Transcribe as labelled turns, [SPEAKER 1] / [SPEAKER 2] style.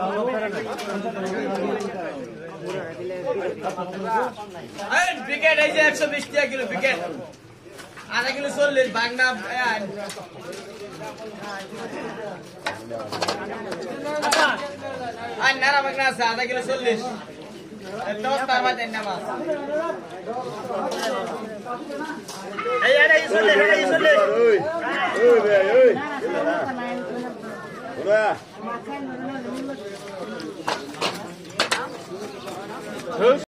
[SPEAKER 1] বিকেট এই যে 120 টাকা কিলো বিকেট আধা কিলো 40 বাংলা আর নারা বাংলা আছে আধা কিলো 40 দশ তার বাদ দেন না মাছ এই আরে 40 ওই